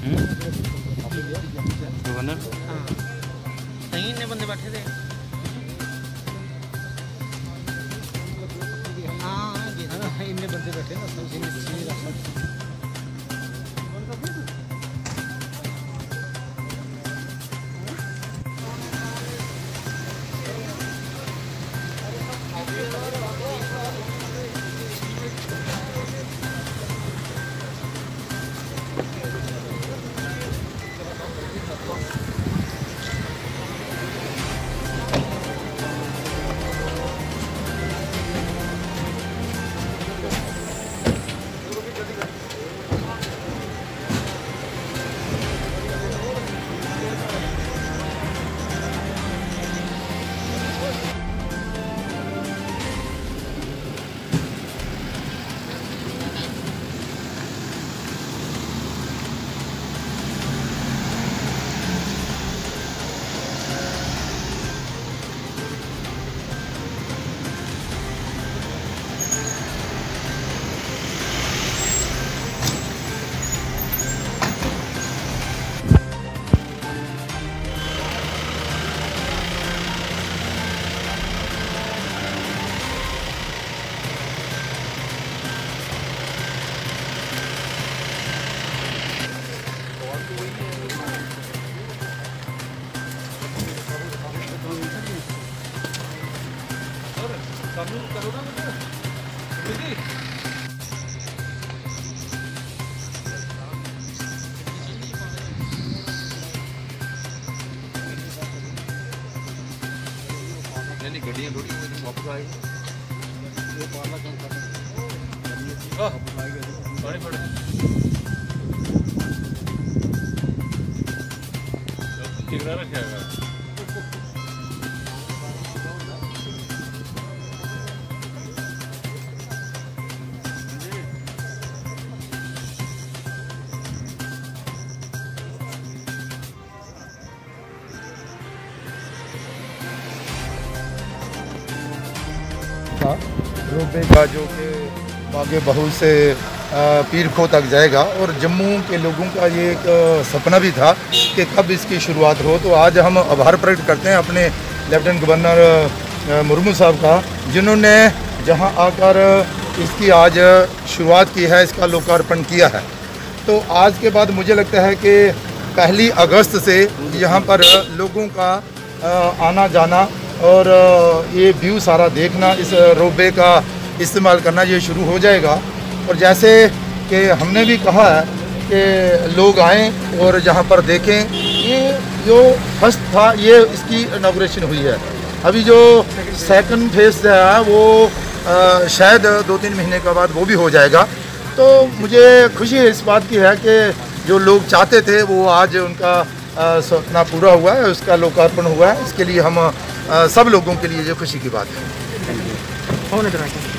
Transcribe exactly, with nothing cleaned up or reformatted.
Governor हाँ सही इतने बंदे बैठे थे। हाँ इतने बंदे बैठे ना नहीं गड्डियां थोड़ी वापस आएगी पानी पड़े चिकना रखा है। रोपवे का जो कि बागे बहू से पीर खो तक जाएगा और जम्मू के लोगों का ये एक सपना भी था कि कब इसकी शुरुआत हो। तो आज हम आभार प्रकट करते हैं अपने लेफ्टिनेंट गवर्नर मुर्मू साहब का, जिन्होंने जहां आकर इसकी आज शुरुआत की है, इसका लोकार्पण किया है। तो आज के बाद मुझे लगता है कि पहली अगस्त से यहाँ पर लोगों का आना जाना और ये व्यू सारा देखना, इस रोपवे का इस्तेमाल करना ये शुरू हो जाएगा। और जैसे कि हमने भी कहा है कि लोग आएँ और जहाँ पर देखें, ये जो फर्स्ट था ये इसकी इनॉग्रेशन हुई है। अभी जो सेकंड फेज है वो आ, शायद दो तीन महीने के बाद वो भी हो जाएगा। तो मुझे खुशी इस बात की है कि जो लोग चाहते थे वो आज उनका सपना पूरा हुआ है, उसका लोकार्पण हुआ है। इसके लिए हम आ, सब लोगों के लिए ये खुशी की बात है।